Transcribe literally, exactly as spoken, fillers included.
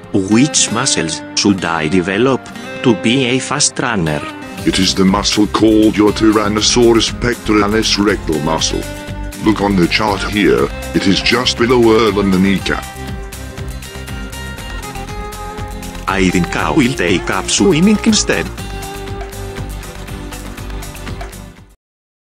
Which muscles should I develop to be a fast runner? It is the muscle called your Tyrannosaurus Pectoralis Rectal muscle. Look on the chart here, it is just below earl and the kneecap. I think I will take up swimming instead.